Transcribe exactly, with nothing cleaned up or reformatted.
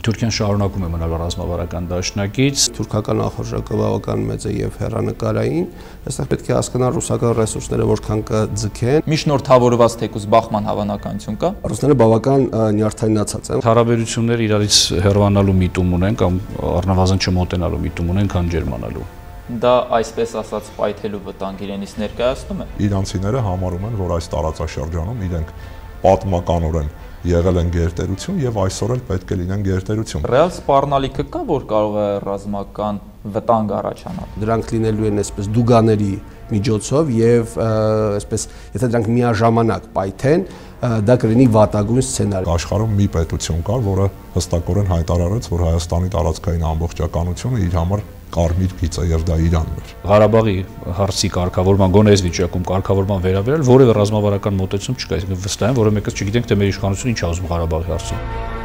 Թուրքիան շարունակում է մնալ ռազմավարական դաշնակից։ Թուրքական ախորժակը բավական մեծ է եւ հեռանկարային, այստեղ պետք է հասկանալ ռուսական ռեսուրսները որքան կձգեն։ Միջնորդավորված թեկուզ բախման հավանականություն կա։ Ռուսները բավական նյարդայնացած են։ Հարաբերությունները իրարից հեռանալու միտում ունեն կամ առնվազն չմոտենալու միտում ունեն, քան ջերմանալու։ Դա այսպես ասած պայթելու վտանգ իրենից ներկայացնում է։ Իրանցիները համարում են, որ այս տարածաշրջանում իրենք պատմականորեն եղել են գերտերություն եւ այսօր էլ պետք է լինեն գերտերություն։ Ռեալ սպառնալիքը կա, որ կարող է ռազմական վտանգ առաջանալ։ Դրանք լինելու են այսպես դուգաների միջոցով եւ այսպես եթե դրանք միաժամանակ պայթեն, դա կլինի վատագույն սցենար։ Աշխարհում մի պետություն կար, որը հստակորեն հայտարարեց, որ Հայաստանի տարածքային ամբողջականությունը իր համար կարմիր գիծ է եւ դա Իրանն էր։ Ղարաբաղի հարցի կարգավորման գոնե այս վիճակում կարգավորման վերաբերյալ որևէ ռազմավարական մոտեցում չկա, այսինքն վստահ եմ, որը մեկը չգիտենք թե մեր իշխանությունը ինչ է ուզում Ղարաբաղի հարցում։